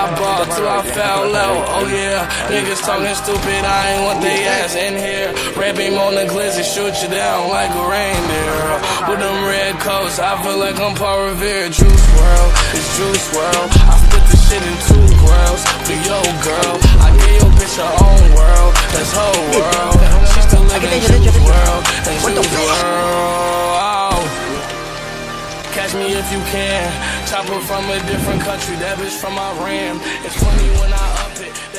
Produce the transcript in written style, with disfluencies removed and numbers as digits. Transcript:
I bought till I fell out. Oh yeah, niggas talking stupid, I ain't want they ass in here. Red beam on the glizzy, shoot you down like a reindeer. With them red coats, I feel like I'm Paul Revere. Juice WRLD, it's Juice WRLD. I split this shit in 2 worlds. For yo girl, I gave your bitch her own world. That's whole world. She still living in Juice WRLD. And Juice WRLD. Catch me if you can. Chopper from a different country. That bitch from Iran. It's funny when I up it.